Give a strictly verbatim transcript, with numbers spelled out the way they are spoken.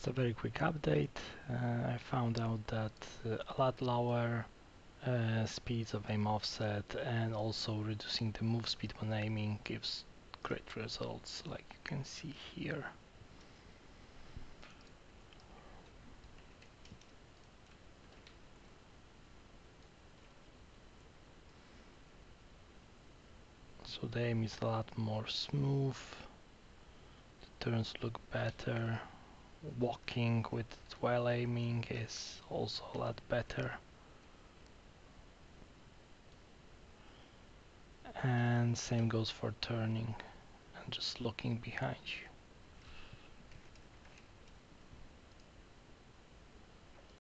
Just a very quick update. Uh, I found out that uh, a lot lower uh, speeds of aim offset and also reducing the move speed when aiming gives great results, like you can see here. So the aim is a lot more smooth, the turns look better, walking with while aiming is also a lot better. And same goes for turning and just looking behind you.